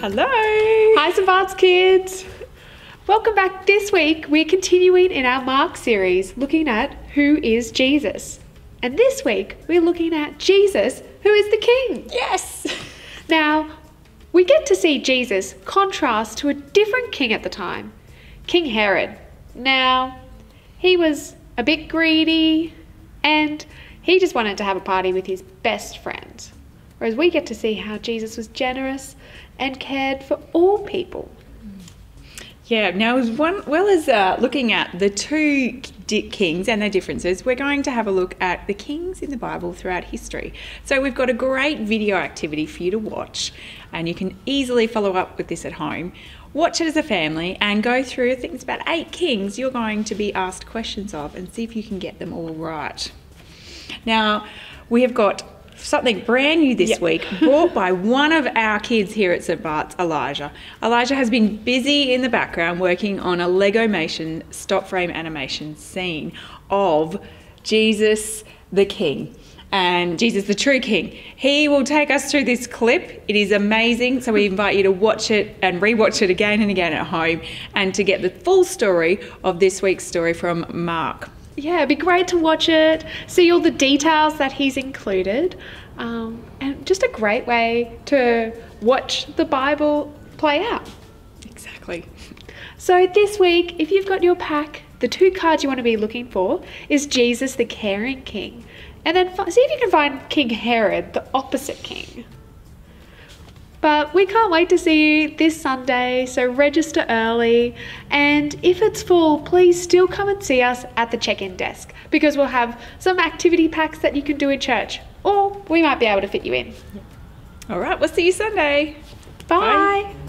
Hello. Hi, some Bart's kids. Welcome back. This week we're continuing in our Mark series looking at who is Jesus. And this week we're looking at Jesus, who is the King. Yes. Now, we get to see Jesus contrast to a different king at the time, King Herod. Now, he was a bit greedy and he just wanted to have a party with his best friend. Whereas we get to see how Jesus was generous and cared for all people. Yeah, now as well as looking at the two kings and their differences, we're going to have a look at the kings in the Bible throughout history. So we've got a great video activity for you to watch, and you can easily follow up with this at home. Watch it as a family and go through, I think it's about 8 kings you're going to be asked questions of, and see if you can get them all right. Now, we have got something brand new this week, brought by one of our kids here at St. Bart's, Elijah. Elijah has been busy in the background working on a Legomation stop frame animation scene of Jesus the King and Jesus the true King. He will take us through this clip. It is amazing, so we invite you to watch it and rewatch it again and again at home, and to get the full story of this week's story from Mark. Yeah, it'd be great to watch it, see all the details that he's included, and just a great way to watch the Bible play out. Exactly. So this week, if you've got your pack, the 2 cards you want to be looking for is Jesus the caring king, and then see if you can find King Herod, the opposite king. But we can't wait to see you this Sunday, so register early. And if it's full, please still come and see us at the check-in desk, because we'll have some activity packs that you can do in church, or we might be able to fit you in. All right, we'll see you Sunday. Bye.